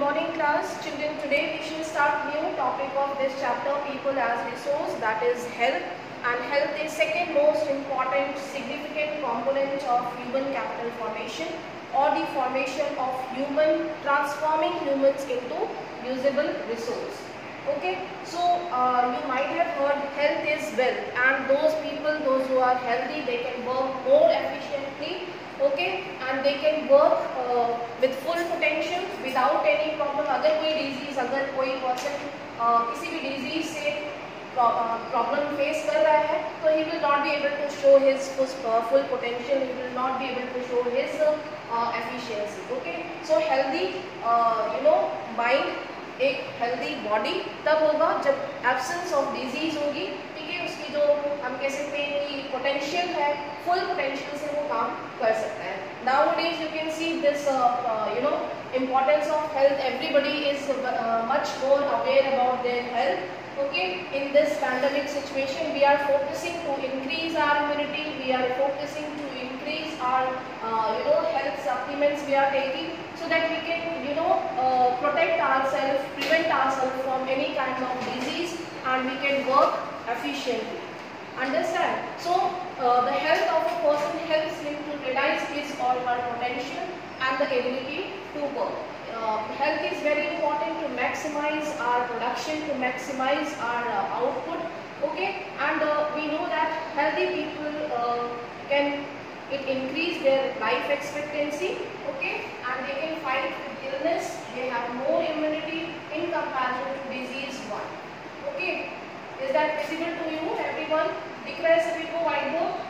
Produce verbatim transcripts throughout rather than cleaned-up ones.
morning class. Children, today we shall start new topic of this chapter, people as resource, that is health. And health is second most important significant component of human capital formation or the formation of human, transforming humans into usable resource. Okay, so uh, you might have heard health is wealth, and those people, those who are healthy, they can work more efficiently, okay, and they can work uh, with full potential without any problem. अगर कोई disease, अगर कोई person uh, किसी भी disease से problem face कर रहा है, तो he will not be able to show his uh, full potential. He will not be able to show his uh, efficiency. Okay, so healthy, uh, you know, mind, एक healthy body तब होगा जब absence of disease होगी, ठीक है, उसकी जो हम कह सकते हैं कि पोटेंशियल है, फुल पोटेंशियल से वो काम कर सकता है. Nowadays you can see this uh, uh, you know importance of health. Everybody is uh, much more aware about their health. Okay, in this pandemic situation we are focusing to increase our immunity, we are focusing to increase our uh, you know health supplements we are taking, so that we can you know uh, protect ourselves, prevent ourselves from any kind of disease, and we can work efficiently. Understand? So uh, the health of a person helps him to realize his or her potential and the ability to work. Uh, health is very important to maximize our production, to maximize our uh, output. Okay, and uh, we know that healthy people uh, can it increase their life expectancy. Okay, and they can fight with illness. They have more immunity in comparison to disease one. Okay, is that visible to you, everyone? दिख रहा है सभी को white board?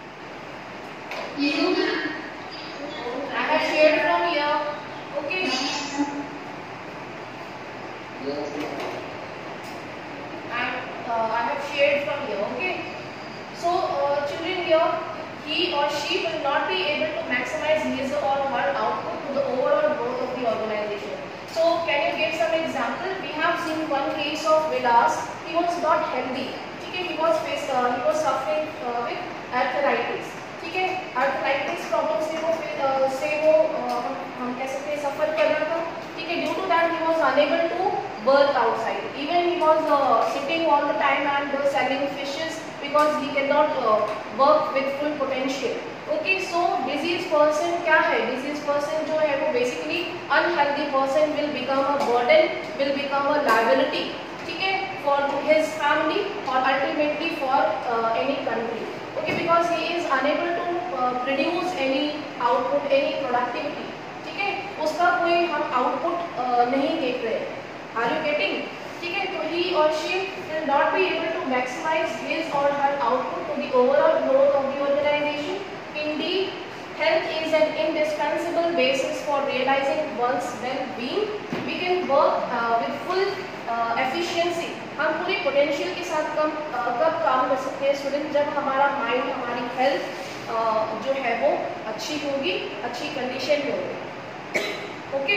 I have shared from here. Okay. And uh, I have shared from here. Okay. So uh, children here, he or she will not be able to maximize his or her output to the overall growth of the organization. So can you give some example? We have seen one case of Vilas. He was not healthy. Okay, he was faced, uh, he was suffering uh, with arthritis. ठीक है, arthritis problem से वो uh, से वो uh, हम कह सकते हैं सफर कर रहा था. ठीक है, due to that he was unable to work outside. Even he was uh, sitting all the time and uh, selling fishes because he cannot uh, work with full potential. Okay, so disease person क्या है? Disease person जो है वो basically unhealthy person will become a burden, will become a liability. ठीक है, for his family or ultimately for uh, any country. Okay, because he is unable to uh, produce any output, any productivity. ठीक है, उसका कोई हम output uh, नहीं देख रहे. Are you getting? ठीक है, तो he or she will not be able to maximize his or her output to the overall growth of the organization. Indeed, health is an indispensable basis for realizing one's well-being. We can work uh, with full uh, efficiency. हम पूरे potential के साथ कम कब काम कर सकते हैं student? जब हमारा माइंड, हमारी हेल्थ जो है वो अच्छी होगी, अच्छी कंडीशन में होगी. ओके,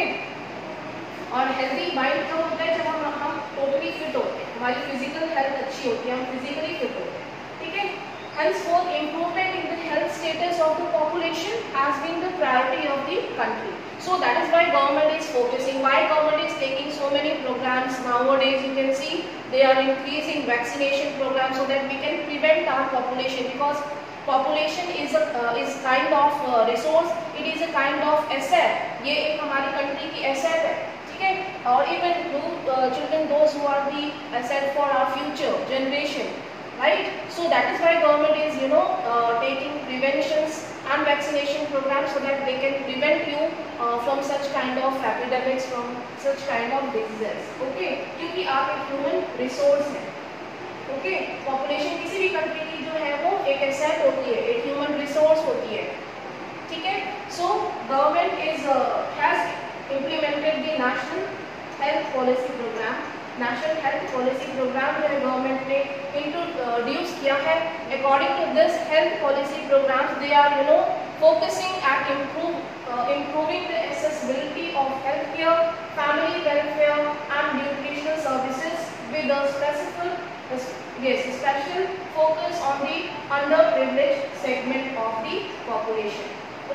और हेल्दी माइंड कब होता है? जब हम हम टोटली फिट होते हैं, हमारी फिजिकल हेल्थ अच्छी होती है, हम फिजिकली फिट होते हैं. ठीक है, henceforth improvement in the health status of the population has been the priority of the country. So that is why government is focusing, why government is taking so many programs nowadays. You can see they are increasing vaccination programs so that we can prevent our population, because population is a uh, is kind of uh, resource, it is a kind of asset. ये एक हमारी country की asset है. ठीक है, और even you uh, children, those who are the asset for our future generation. Right, so that is why government is you know uh, taking preventions and vaccination programs so that they can prevent you uh, from such kind of epidemics, from such kind of diseases. Okay, क्योंकि आप एक human resource हैं. Okay, population किसी भी country की जो है वो एक asset होती है, एक human resource होती है. ठीक है, so government is uh, has implemented the national health policy program. National health policy programme जो है गवर्नमेंट ने इंट्रोड्यूस किया है. According to this health policy programme, they are you know focusing at improve improving the accessibility of health care, family welfare and nutritional services with a specific yes special focus on the underprivileged segment of the population.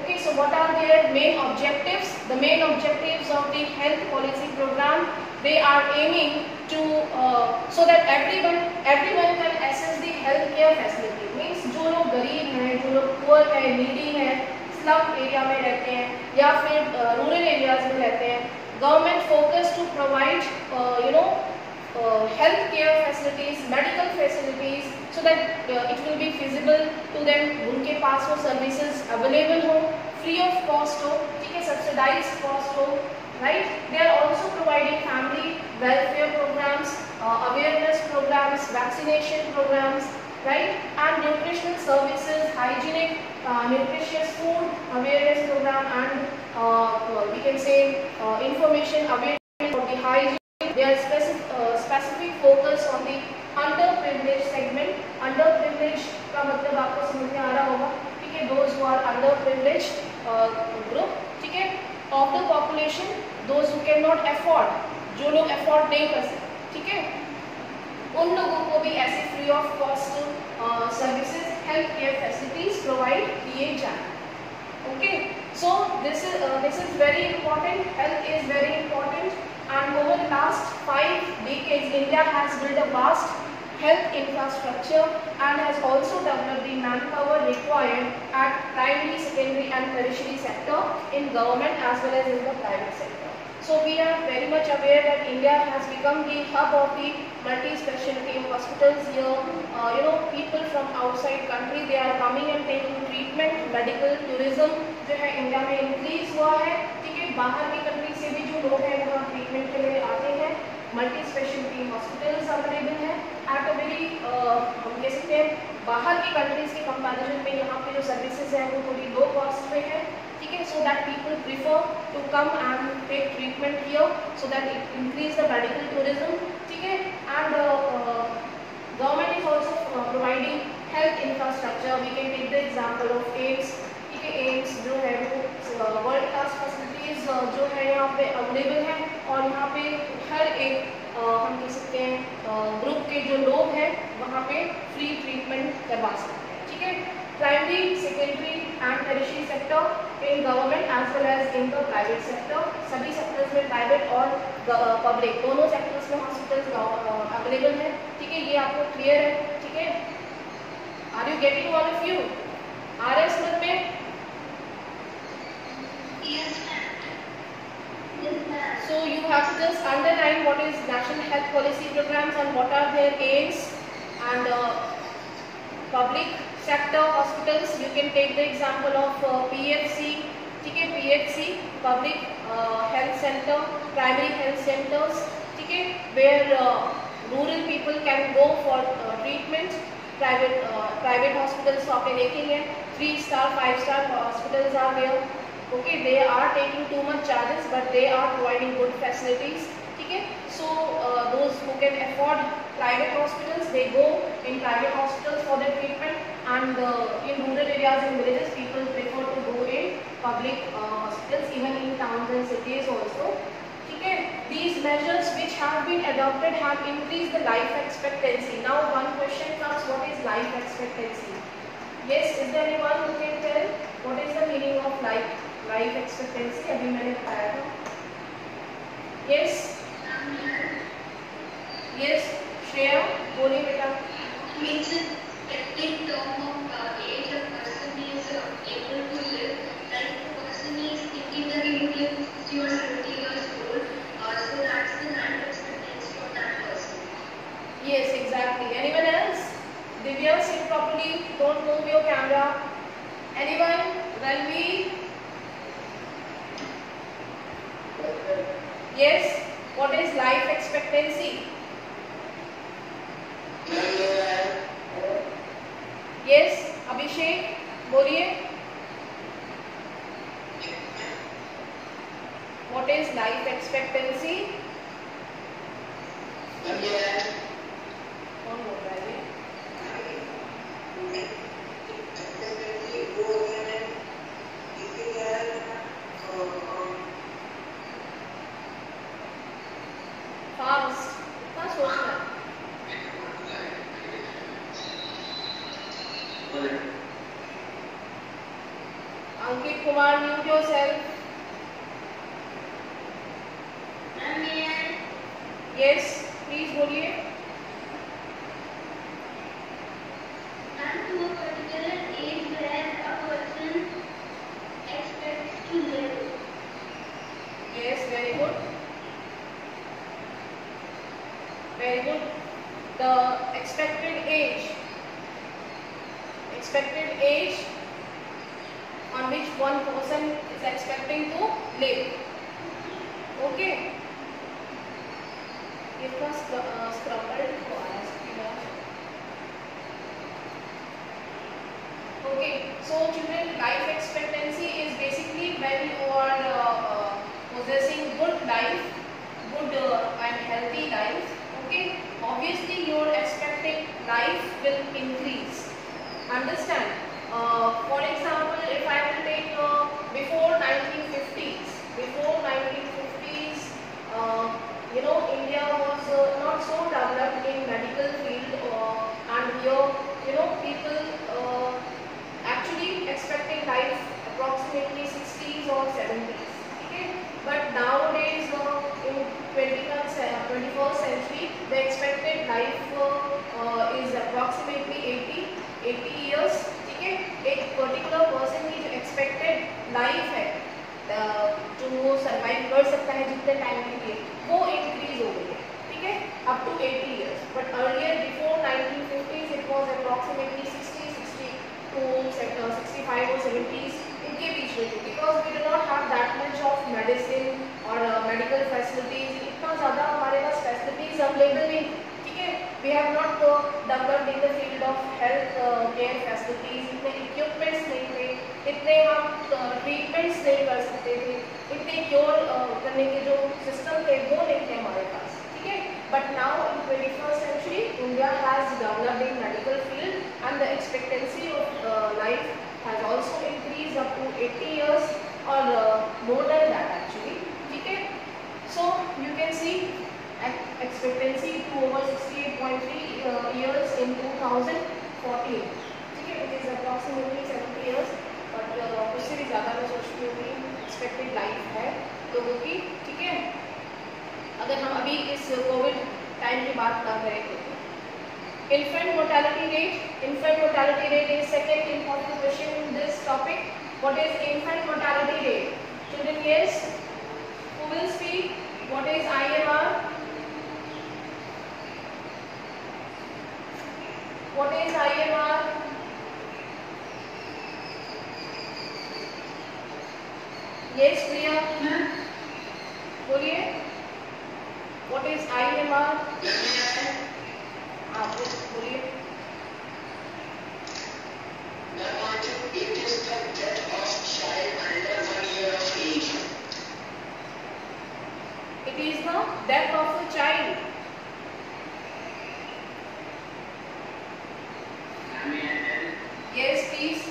Okay, so what are their main objectives? The main objectives of the health policy program, they are aiming to uh, so that everyone everyone can access the health care facility. Means जो लोग गरीब हैं, जो लोग poor है, needy है, slum area में रहते हैं या फिर rural areas में रहते हैं, government focus to provide uh, you know uh, health care facilities, medical facilities, so that uh, it will be feasible to them. उनके पास वो services available हो, free of cost हो, ठीक है, subsidized cost हो, right? They are also providing family welfare programs, uh, awareness programs, vaccination programs, right? And nutritional services, hygienic, uh, nutritious food awareness program, and uh, we can say uh, information awareness of the hygiene. They are specific, uh, specific focus on the underprivileged segment. Underprivileged का मतलब आपको समझ में आ रहा होगा, ठीक है? Those who are underprivileged uh, group, ठीक है? Of the population, those who cannot afford, जो लोग afford नहीं कर सकते, ठीक है? उन लोगों को भी ऐसे free of cost uh, services, health care facilities provide किए जाएं. Okay, so this is uh, this is very important. Health is very important, and over the last five decades, India has built a vast health infrastructure and has also developed the manpower required at primary, secondary, and tertiary sector in government as well as in the private sector. So we are very much aware that India has become the hub of the multi-specialty hospitals here. Uh, you know, people from outside country, they are coming and taking treatment. Medical tourism जो है India में increase हुआ है, ठीक है? बाहर की country से भी जो लोग हैं वहाँ ट्रीटमेंट के लिए आते हैं. मल्टी स्पेशलिटी हॉस्पिटल्स अवेलेबल हैं एट अ वेरी हम कह सकते हैं बाहर की कंट्रीज के कंपैरिजन में यहाँ पे जो सर्विसेज हैं वो थोड़ी लो कॉस्ट में है, ठीक है? So that people prefer to come and take treatment here, so that it increase the medical tourism, ठीक है? And government is also providing health infrastructure. We can take the example of AIIMS, ठीक है? AIIMS जो है वो world class facilities जो है यहाँ पे अवेलेबल है, और यहाँ पे हर एक uh, हम कह सकते हैं ग्रुप uh, के जो लोग हैं वहाँ पे फ्री ट्रीटमेंट करवा सकते हैं, ठीक है? Primary, secondary and tertiary sector in government as well as in the private sector. सभी सेक्टर्स में प्राइवेट और पब्लिक uh, दोनों सेक्टर्स में हॉस्पिटल्स अवेलेबल हैं, ठीक है? ये आपको क्लियर है, ठीक है? Are you getting all of you? आ रहे समझ में? Yes, So you have to just underline what is National Health Policy Programs and what are their aims. And uh, public sector hospitals, you can take the example of uh, P H C, ठीक है? P H C, Public uh, Health Center, Primary Health Centers, ठीक है? Where uh, rural people can go for uh, treatment. Private uh, private hospitals तो आपने देखेंगे, three star, five star hospitals are there. Okay, they are taking too much charges, but they are providing good facilities, ठीक है? So uh, those who can afford private hospitals, they go in private hospitals for their treatment, and uh, in rural areas and villages, people prefer to go in public uh, hospitals, even in towns and cities also, ठीक है? These measures which have been adopted have increased the life expectancy. Now one question comes, what is life expectancy? Yes, is there anyone who can tell what is the meaning of life? Life expectancy अभी मैंने बताया था. Yes yes Shreya बोलिए बेटा. means in term of age a person is able to live, like the person is thinking that he will live sixty or seventy years old, uh, so that's the life expectancy of that person. Yes, exactly. Anyone else? Divya, sit properly. Don't move your camera. Anyone? Ranveer? Yes, what is life expectancy? Yes, Abhishek, बोलिए. What is life expectancy? कौन बोल रहा है? Fast क्या सोचना है? Ankit Kumar yourself. Ma'am, may I? Yes, please बोलिए. Ma'am, to a particular age where a person expects to live. Yes, very good. Very good. The expected age, expected age on which one person is expecting to live. Okay. ये first scramble को आया है. Okay. So children, life expectancy is basically when you are uh, uh, possessing good life, good uh, and healthy life. Okay, obviously you are expecting life will increase. Understand? Uh, for example, if I will take uh, before nineteen fifties, before nineteen fifties, uh, you know, India was uh, not so developed in medical field, uh, and here, you know, people uh, actually expecting life approximately sixties or seventies. Okay, but nowadays uh, in twenty-first century, the expected life uh, uh, is approximately eighty years. ठीक है, एक particular person की जो expected life है, जो वो survive कर सकता है जितने टाइम के लिए, वो इंक्रीज हो गई है. ठीक है, up to eighty years. But earlier before nineteen fifties it was approximately sixty, sixty-two, sixty-five और seventies इनके बीच में थी. Because we do not have that much of medicine और मेडिकल फैसिलिटीज. इतना ज़्यादा हमारे पास फैसिलिटीज अवेलेबल नहीं. ठीक है, we have not developed in the field of health care facilities. इतने इक्विपमेंट्स नहीं थे, इतने हम ट्रीटमेंट्स नहीं कर सकते थे, इतने क्योर करने के जो सिस्टम थे वो नहीं थे हमारे पास. ठीक है, but now in twenty-first century India has developed in medical field and the expectancy of uh, life has also increased up to eighty years or uh, more than that actually. ठीक है, so you can see expectancy to over sixty-eight point three uh, years in two thousand fourteen. ठीक है, it is approximately seventy years, but uh, उससे भी ज़्यादा मैं सोचती हूँ कि expected life है लोगों की. ठीक है, अगर हम अभी इस कोविड टाइम की बात कर रहे थे, infant mortality rate, infant mortality rate is second important question in this topic. What is infant mortality rate? Children, yes, who will speak? What is I M R? What is I M R? Yes, Priya. बोलिए. What is I M R? आप बोलिए. It is the death of child under one year of age. It is the death of a child. Yes, please.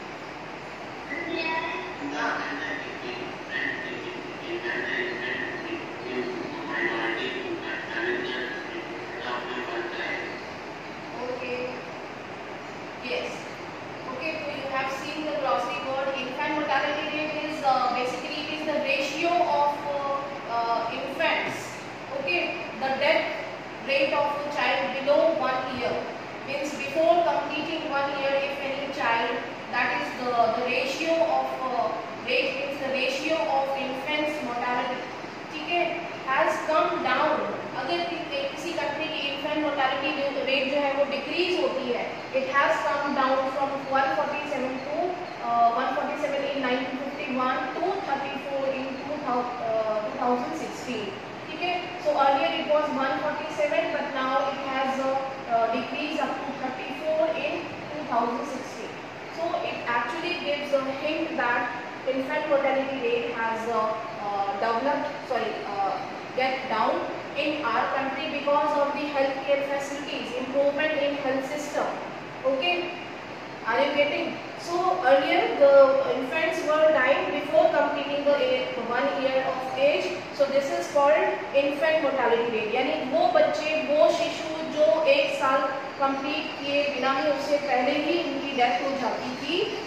Okay. Yes. Okay, so you have seen the glossary word. Infant mortality rate is uh, basically it is the ratio of uh, uh, infants. Okay, the death rate of a child below one year means before completing one year, if any child, that is the the ratio of uh, rate means the ratio of infants mortality. ठीक है, has come down. अगर किसी country की infant mortality rate जो है वो decrease होती है, it has come down from one forty-seven to uh, one forty-seven in nineteen fifty-one to thirty-four in two thousand sixteen. ठीक है, so earlier it was one forty-seven, but now it has uh, uh, decreased up to thirty-four in two thousand sixteen. So it actually gives a hint that infant mortality rate has uh, uh, developed, sorry, uh, get down in our country because of the healthcare facilities, improvement in health system. Okay, are you getting? So earlier the infants were dying before completing the age, one year of age. So this is called infant mortality rate. यानी वो बच्चे, वो शिशु जो एक साल complete किए बिना ही उससे पहले ही उनकी डेथ हो जाती थी,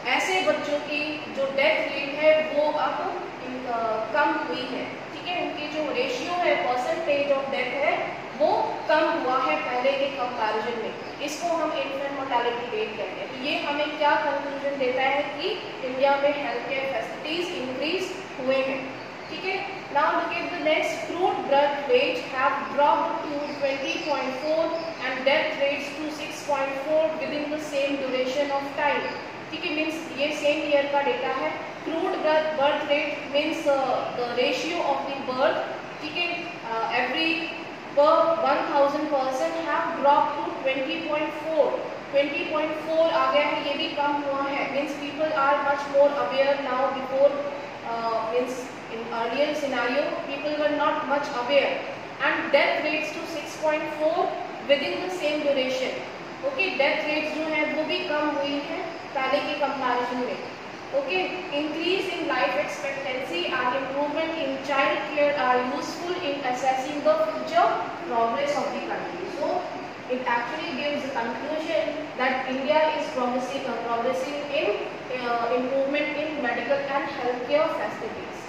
ऐसे बच्चों की जो डेथ रेट है वो अब कम हुई है, ठीक है। उनकी जो रेशियो है, परसेंटेज ऑफ डेथ है, वो कम हुआ है पहले के कंपैरिजन में। इसको हम इन्फेंट मोर्टेलिटी रेट कहते हैं। तो ये हमें क्या कंक्लूजन देता है कि इंडिया में हेल्थ केयर फैसिलिटीज इंक्रीज हुए हैं, ठीक है। Now look at the next, crude blood rate have dropped to twenty point four and death rates to six point four within the same duration of time, ठीक है। Means ये same year का data है। Crude birth rate means the ratio of the birth, ठीक है, every पर one thousand person have dropped to twenty point four. twenty point four आ गया है, ये भी कम हुआ है। Means people are much more aware now. Before uh, means in earlier scenario people were not much aware. And death rates to six point four within the same duration. Okay, death rates जो है वो भी कम हुई है पहले के comparison में। Okay, increase in life expectancy and improvement in child care are useful in assessing the future progress of the country. So, it actually gives a conclusion that India is progressing, uh, progressing in uh, improvement in medical and healthcare facilities.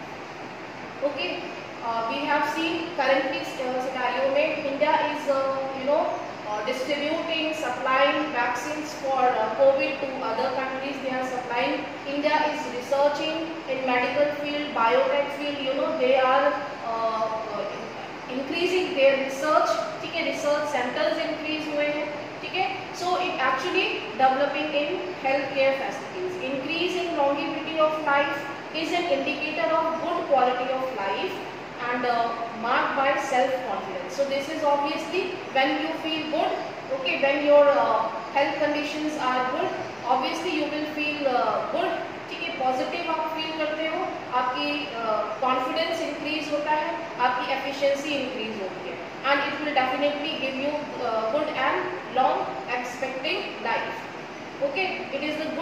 Okay, uh, we have seen currently uh, scenario में India is uh, you know uh, distributing, supplying vaccines for uh, COVID to other countries. They are supplying. India is researching in medical field, biotech field. You know they are uh, increasing their research. ठीक है, research centers increase हुए हैं, ठीक है. So it actually developing in healthcare facilities. Increase in longevity of life is an indicator of good quality of life and uh, marked by self-confidence. So this is obviously when you feel good, okay, when your uh, health conditions are good, obviously you will feel uh, good, ठीक है, positive आप feel करते हो, आपकी confidence uh, increase होता है, आपकी efficiency increase होती है, and it will definitely give you good and long expecting life. Okay, it is the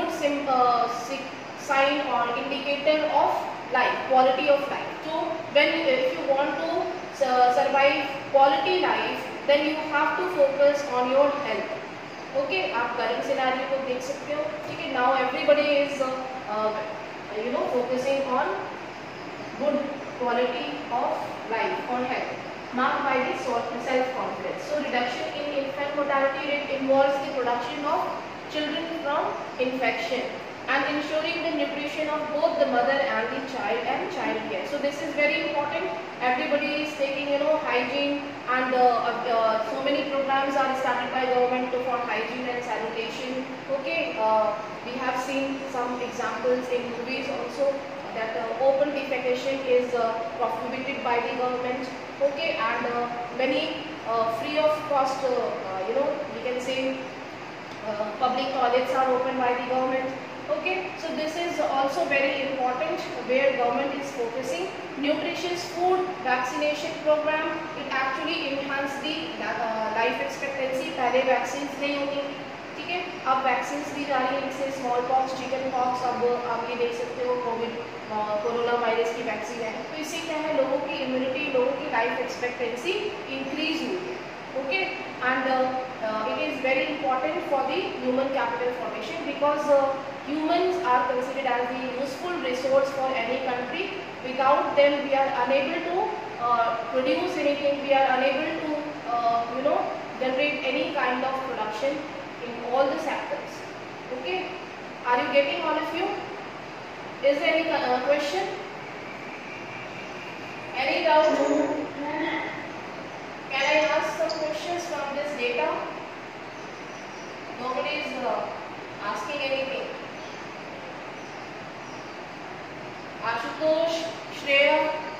good sign or indicator of life, quality of life. So when if you want to uh, survive quality life, then you have to focus on your health. Okay, आप current scenario को देख सकते हो, ठीक है. Now everybody is uh, uh, you know focusing on good quality of life or health, marked by the self-confidence. So reduction in infant mortality rate involves the production of children from infection and ensuring the nutrition of both the mother and the child and child care. So this is very important. Everybody is taking you know hygiene and uh, uh, so many programs are started by government for hygiene and sanitation. Okay, uh, we have seen some examples in movies also that uh, open defecation is uh, prohibited by the government. Okay, and uh, many uh, free of cost uh, uh, you know we can say uh, public toilets are opened by the government. Okay, so this is also very important where government is focusing. Nutritious food vaccination program, it actually enhance the uh, life expectancy. पहले vaccines नहीं होती, ठीक है, अब vaccines दी जा रही है, जैसे small pox, chicken pox, अब आप ये देख सकते हो कोविड कोरोना वायरस की वैक्सीन है. तो इससे क्या है, लोगों की इम्यूनिटी, लोगों की लाइफ एक्सपेक्टेंसी इंक्रीज हुई है. Okay, and uh, uh, it is very important for the human capital formation because uh, humans are considered as the useful resource for any country. Without them, we are unable to uh, produce anything. We are unable to, uh, you know, generate any kind of production in all the sectors. Okay, are you getting all of you? Is there any uh, question? Any doubt? Can I ask some questions from this data? Nobody is uh, asking anything. Ashutosh, Shreya,